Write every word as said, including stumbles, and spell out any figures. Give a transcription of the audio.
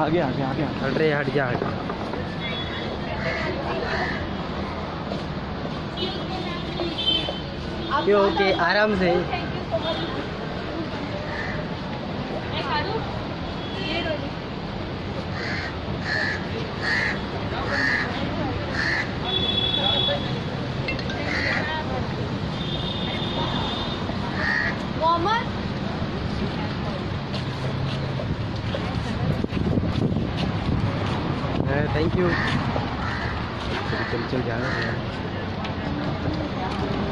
आगे आगे आगे हट रहे, हट जा, हट। ओके, आराम से। Thank you. चल चल जा रहे हैं।